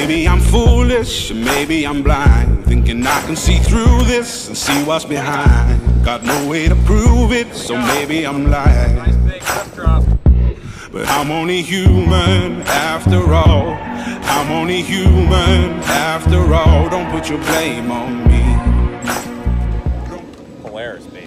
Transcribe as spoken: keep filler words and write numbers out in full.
maybe I'm foolish, or maybe I'm blind, thinking I can see through this and see what's behind. Got no way to prove it, so maybe I'm lying. But I'm only human after all. I'm only human after all. Don't put your blame on me. Polaris, baby.